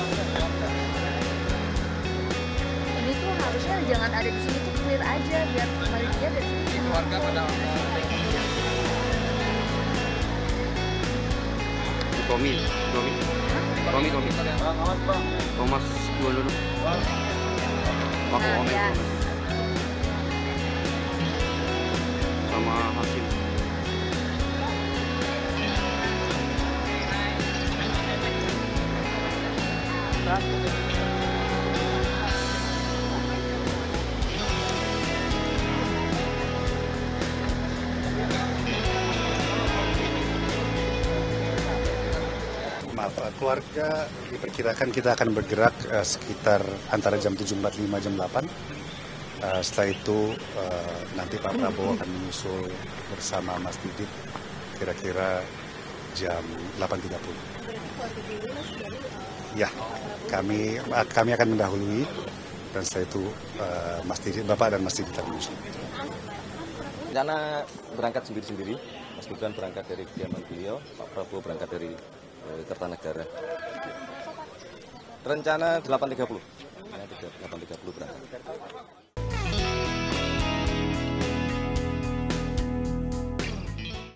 Ini tuh harusnya jangan ada di sini tuh, clear aja biar dia dari sini. Keluarga pada Tommy. Thomas jual dulu. Aku Nah, Omen ya. sama Hasim. Maaf, keluarga diperkirakan kita akan bergerak sekitar antara jam 7.45 jam 8. Setelah itu nanti Pak Prabowo akan menyusul bersama Mas Didit kira-kira jam 8.30. Ya, kami akan mendahului dan setelah itu Mas Didit, Bapak dan Mas Didit akan menyusul. Rencana berangkat sendiri-sendiri, Mas Gibran berangkat dari kediaman beliau, Pak Prabowo berangkat dari Kertanegara. Rencana 8.30 berangkat.